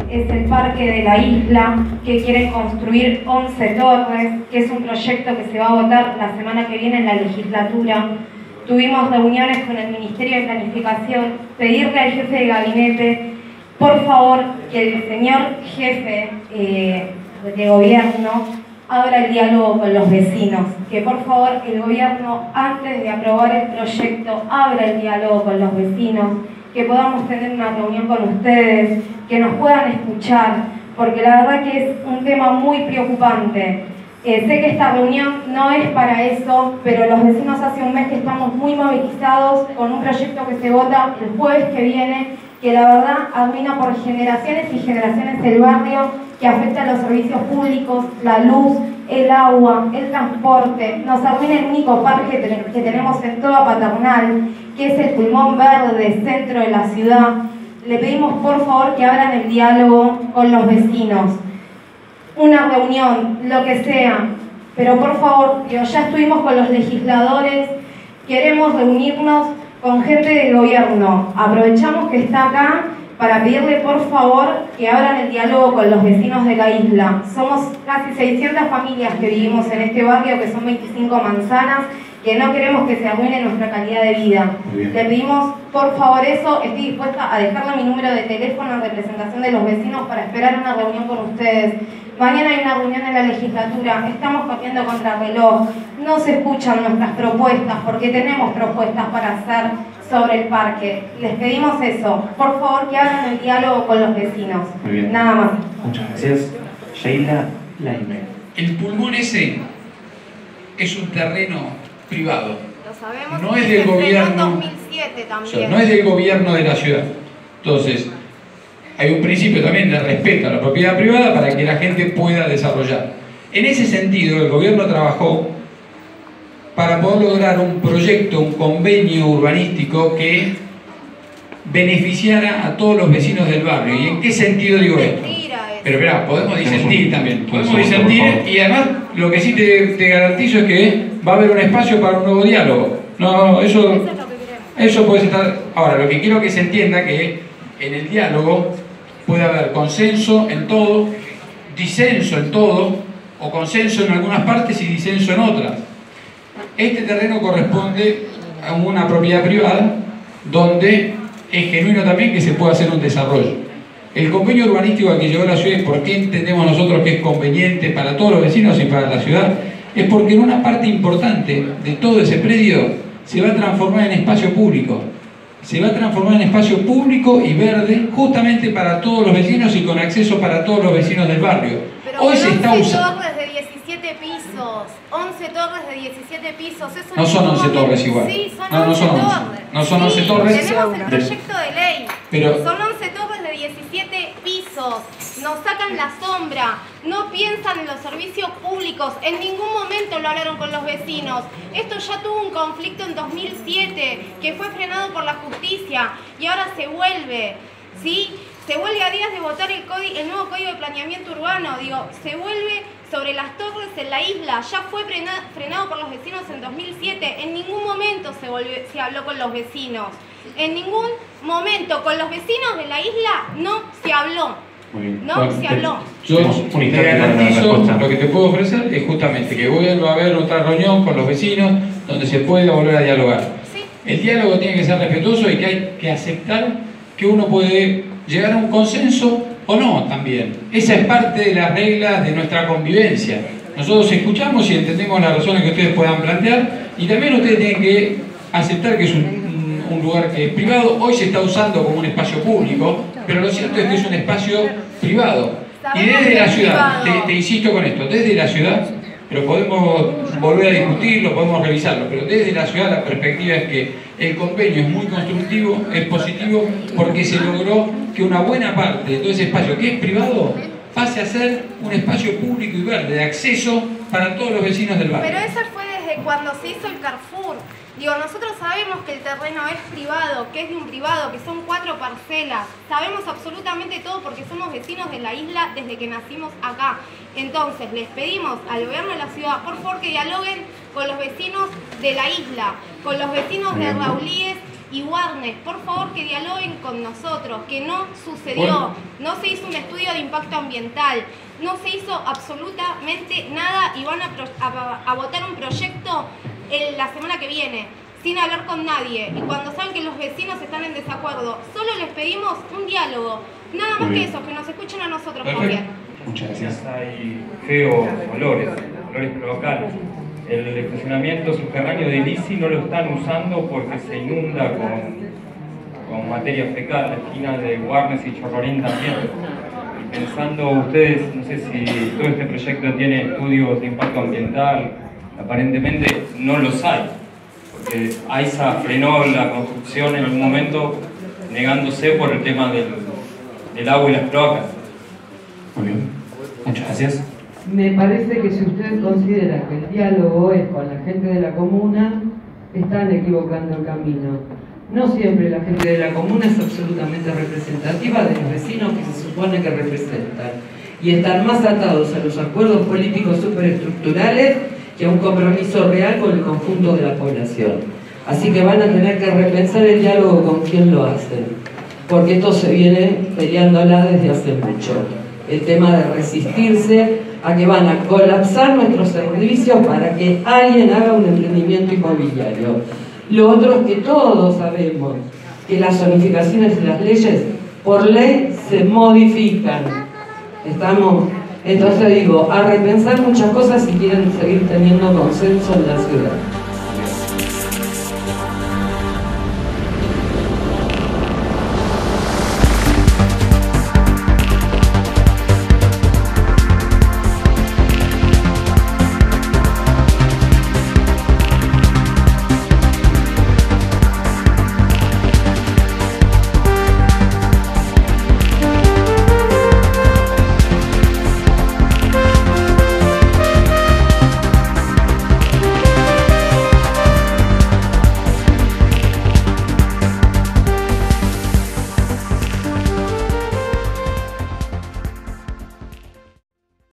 es el Parque de la Isla, que quieren construir 11 torres, que es un proyecto que se va a votar la semana que viene en la legislatura. Tuvimos reuniones con el Ministerio de Planificación, pedirle al jefe de gabinete, por favor, que el señor jefe de gobierno abra el diálogo con los vecinos, que por favor el gobierno, antes de aprobar el proyecto, abra el diálogo con los vecinos, que podamos tener una reunión con ustedes, que nos puedan escuchar, porque la verdad que es un tema muy preocupante. Sé que esta reunión no es para eso, pero los vecinos hace un mes que estamos muy movilizados con un proyecto que se vota el jueves que viene, que la verdad arruina por generaciones y generaciones el barrio, que afecta a los servicios públicos, la luz, el agua, el transporte, nos arruina el único parque que tenemos en toda Paternal, que es el pulmón verde, centro de la ciudad. Le pedimos por favor que abran el diálogo con los vecinos. Una reunión, lo que sea, pero por favor, ya estuvimos con los legisladores, queremos reunirnos con gente del gobierno. Aprovechamos que está acá para pedirle por favor que abran el diálogo con los vecinos de la isla. Somos casi 600 familias que vivimos en este barrio, que son 25 manzanas, que no queremos que se arruine nuestra calidad de vida. Le pedimos por favor eso, estoy dispuesta a dejarle mi número de teléfono en representación de los vecinos para esperar una reunión con ustedes. Mañana hay una reunión en la legislatura, estamos corriendo contra el reloj, no se escuchan nuestras propuestas porque tenemos propuestas para hacer sobre el parque. Les pedimos eso, por favor que hagan el diálogo con los vecinos. Muy bien. Nada más. Muchas gracias. Sheila Laime. El pulmón ese es un terreno privado. Lo sabemos, No es del gobierno. 2007 también. O sea, no es del gobierno de la ciudad. Entonces, hay un principio también de respeto a la propiedad privada para que la gente pueda desarrollar. En ese sentido, el gobierno trabajó para poder lograr un proyecto, un convenio urbanístico que beneficiara a todos los vecinos del barrio. ¿Y en qué sentido digo esto? Pero espera, podemos disentir también. Podemos disentir y además lo que sí te garantizo es que va a haber un espacio para un nuevo diálogo. No, eso puede estar. Ahora, lo que quiero que se entienda que en el diálogo puede haber consenso en todo, disenso en todo, o consenso en algunas partes y disenso en otras. Este terreno corresponde a una propiedad privada donde es genuino también que se pueda hacer un desarrollo. El convenio urbanístico al que llegó la ciudad, y por qué entendemos nosotros que es conveniente para todos los vecinos y para la ciudad, es porque en una parte importante de todo ese predio se va a transformar en espacio público. Se va a transformar en espacio público y verde justamente para todos los vecinos y con acceso para todos los vecinos del barrio. Pero hoy se está usando. 11 torres de 17 pisos, 11 torres de 17 pisos, eso no son 11 torres igual. Sí, son no 11 son 11. torres. No son 11 torres. Tenemos el proyecto de ley. Pero, son 11 torres de 17 pisos. Nos sacan la sombra, no piensan en los servicios públicos, en ningún momento lo hablaron con los vecinos. Esto ya tuvo un conflicto en 2007 que fue frenado por la justicia y ahora se vuelve, ¿sí? Se vuelve a días de votar el nuevo Código de Planeamiento Urbano, se vuelve sobre las torres en la isla, ya fue frenado por los vecinos en 2007, en ningún momento se habló con los vecinos, en ningún momento con los vecinos de la isla no se habló. No se habló. Yo te garantizo, lo que te puedo ofrecer es justamente que vuelva a haber otra reunión con los vecinos donde se pueda volver a dialogar. ¿Sí? El diálogo tiene que ser respetuoso y que hay que aceptar que uno puede llegar a un consenso o no también. Esa es parte de las reglas de nuestra convivencia. Nosotros escuchamos y entendemos las razones que ustedes puedan plantear y también ustedes tienen que aceptar que es un lugar que es privado. Hoy se está usando como un espacio público, pero lo cierto es que es un espacio privado. Y desde la ciudad, te insisto con esto, desde la ciudad, pero podemos volver a discutirlo, podemos revisarlo, pero desde la ciudad la perspectiva es que el convenio es muy constructivo, es positivo, porque se logró que una buena parte de todo ese espacio que es privado pase a ser un espacio público y verde, de acceso para todos los vecinos del barrio. Pero eso fue desde cuando se hizo el Carrefour. Nosotros sabemos que el terreno es privado, que es de un privado, que son 4 parcelas. Sabemos absolutamente todo porque somos vecinos de la isla desde que nacimos acá. Entonces, les pedimos al gobierno de la ciudad, por favor, que dialoguen con los vecinos de la isla, con los vecinos de Raulíes y Warnes, por favor que dialoguen con nosotros, que no sucedió, no se hizo un estudio de impacto ambiental, no se hizo absolutamente nada y van a votar un proyecto la semana que viene, sin hablar con nadie, y cuando saben que los vecinos están en desacuerdo, solo les pedimos un diálogo, nada más que eso, que nos escuchen a nosotros también. Muchas gracias. Hay feos olores locales. El estacionamiento subterráneo de Lisi no lo están usando porque se inunda con materia fecal, la esquina de Warnes y Chorrorín también. Pensando ustedes, no sé si todo este proyecto tiene estudios de impacto ambiental, aparentemente no los hay, porque AISA frenó la construcción en algún momento negándose por el tema del agua y las cloacas. Muy bien, muchas gracias. Me parece que si usted considera que el diálogo es con la gente de la comuna, están equivocando el camino. No siempre la gente de la comuna es absolutamente representativa de los vecinos que se supone que representan, y están más atados a los acuerdos políticos superestructurales que a un compromiso real con el conjunto de la población. Así que van a tener que repensar el diálogo con quien lo hacen, porque esto se viene peleándola desde hace mucho. El tema de resistirse a que van a colapsar nuestros servicios para que alguien haga un emprendimiento inmobiliario. Lo otro es que todos sabemos que las zonificaciones y las leyes por ley se modifican. ¿Estamos? Entonces digo, a repensar muchas cosas si quieren seguir teniendo consenso en la ciudad.